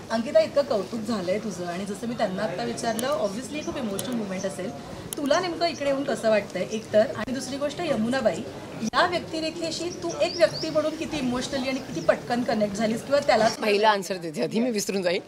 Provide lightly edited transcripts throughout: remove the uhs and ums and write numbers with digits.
अंकिता, इतकं कौतुक झालंय तुझं आणि जसं मी त्यांना आता विचारलं, ऑब्व्हियसली खूप इमोशनल मुवमेंट असेल. तुला नेमकं इकडे येऊन कसं वाटतंय एकतर, आणि दुसरी गोष्ट यमुनाबाई या व्यक्तिरेखेशी तू एक व्यक्ती म्हणून किती इमोशनली आणि किती पटकन कनेक्ट झालीस किंवा त्यालाच पहिलं आन्सर देते आधी, मी विसरून जाईल.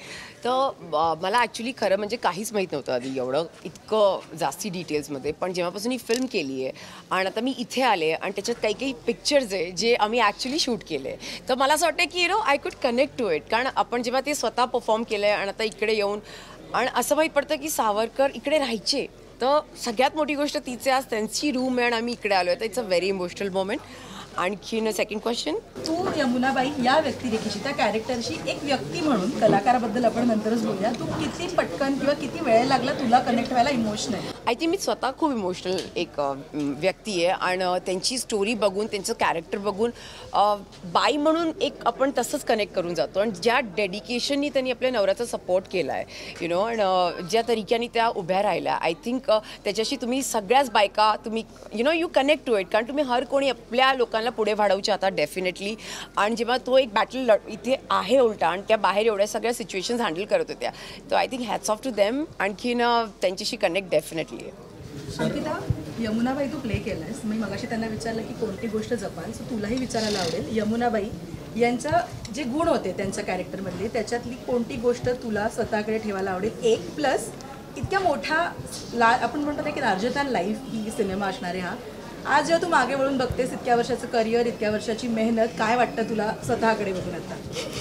तर मला ॲक्च्युली खरं म्हणजे काहीच माहीत नव्हतं आधी एवढं इतकं जास्ती डिटेल्समध्ये. पण जेव्हापासून ही फिल्म केली आहे आणि आता मी इथे आले आणि त्याच्यात काही काही पिक्चर्स आहे जे आम्ही ॲक्च्युली शूट केले, तर मला असं वाटतं की I could connect to it. कारण आपण जेव्हा ते स्वतः परफॉर्म केलं आहे आणि आता इकडे येऊन आणि असं माहीत पडतं की सावरकर इकडे राहायचे, तर सगळ्यात मोठी गोष्ट तीच आहे, आज त्यांची रूम आहे आणि आम्ही इकडे आलो आहे, तर it's a very emotional moment. आणखीन सेकंड क्वेश्चन, तू यमुनाबाई या व्यक्तिरेखेशी, त्या कॅरेक्टरशी एक व्यक्ती म्हणून, कलाकाराबद्दल आपण नंतरच बोलूया, तू किती पटकन किंवा किती वेळ लागला तुला कनेक्ट व्हायला इमोशनल? आय थिंक मी स्वतः खूप इमोशनल एक व्यक्ती आहे आणि त्यांची स्टोरी बघून, त्यांचं कॅरेक्टर बघून बाई म्हणून एक आपण तसंच कनेक्ट करून जातो. आणि ज्या डेडिकेशननी त्यांनी आपल्या नवऱ्याचा सपोर्ट केला आहे आणि ज्या तरीक्याने त्या उभ्या राहिल्या, आय थिंक त्याच्याशी तुम्ही सगळ्याच बायका तुम्ही यू कनेक्ट टू इट. कारण तुम्ही हर कोणी आपल्या लोकांना पुढे वाढवचे आता डेफिनेटली. आणि जेव्हा तो एक बॅटल इथे आहे उलटा आणि त्या बाहेर एवढ्या सगळ्या सिच्युएशन्स हँडल करत होत्या, तर I think hats off to them. आणखीन त्यांच्याशी कनेक्ट डेफिनेटली आहे. अंकिता, यमुनाबाई तू प्ले केलायस, मी मगाशी त्यांना विचारलं की कोणती गोष्ट जपाल, सो तुलाही विचारायला आवडेल. यमुनाबाई यांचं जे गुण होते त्यांच्या कॅरेक्टरमधले, त्याच्यातली कोणती गोष्ट तुला स्वतःकडे ठेवायला आवडेल? एक प्लस इतक्या मोठा आपण म्हणतो ना की लार्जर दॅन लाईफ ही सिनेमा असणार आहे हा. आज जेव्हा तू मागे वळून बघतेस, इतक्या वर्षाचं करिअर, इतक्या वर्षाची मेहनत, काय वाटतं तुला स्वतःकडे बघून आता?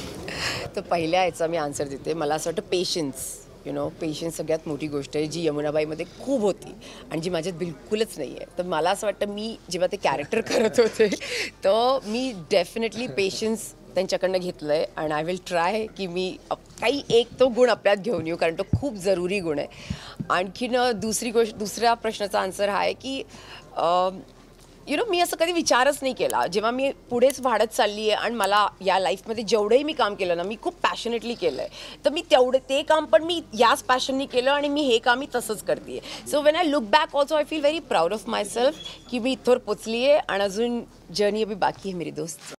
तर पहिल्या याचा मी आन्सर देते. मला असं वाटतं पेशन्स. पेशन्स सगळ्यात मोठी गोष्ट आहे, जी यमुनाबाईमध्ये खूप होती आणि जी माझ्यात बिलकुलच नाही आहे. तर मला असं वाटतं मी जेव्हा ते कॅरेक्टर करत होते, तर मी डेफिनेटली पेशन्स त्यांच्याकडनं घेतलं आहे आणि आय विल ट्राय की मी काही एक तो गुण आपल्यात घेऊन येऊ, कारण तो खूप जरुरी गुण आहे. आणखीन दुसऱ्या प्रश्नाचा आन्सर हा आहे की मी असं कधी विचारच नाही केला. जेव्हा मी पुढेच वाढत चालली आहे आणि मला या लाईफमध्ये जेवढंही मी काम केलं ना, मी खूप पॅशनेटली केलं आहे, तर मी ते काम पण मी याच पॅशननी केलं आणि मी हे काम मी तसंच करते आहे. So when I look back also I feel very proud of myself की मी इथवर पोचली आहे आणि अजून जर्नी अभी बाकी आहे मेरी दोस्त.